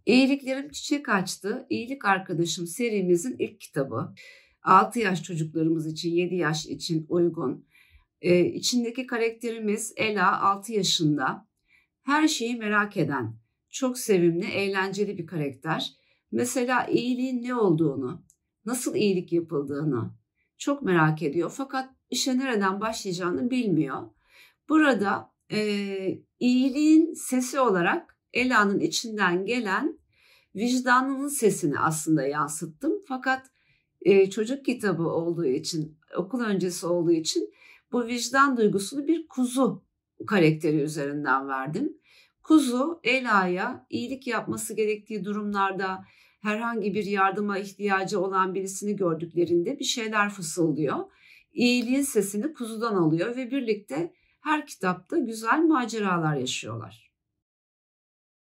İyiliklerim Çiçek Açtı, İyilik Arkadaşım serimizin ilk kitabı. 6 yaş çocuklarımız için, 7 yaş için uygun. İçindeki karakterimiz Ela 6 yaşında. Her şeyi merak eden, çok sevimli, eğlenceli bir karakter. Mesela iyiliğin ne olduğunu, nasıl iyilik yapıldığını çok merak ediyor. Fakat işe nereden başlayacağını bilmiyor. Burada iyiliğin sesi olarak Ela'nın içinden gelen vicdanının sesini aslında yansıttım. Fakat çocuk kitabı olduğu için, okul öncesi olduğu için bu vicdan duygusunu bir kuzu karakteri üzerinden verdim. Kuzu Ela'ya iyilik yapması gerektiği durumlarda herhangi bir yardıma ihtiyacı olan birisini gördüklerinde bir şeyler fısıldıyor. İyiliğin sesini kuzudan alıyor ve birlikte her kitapta güzel maceralar yaşıyorlar.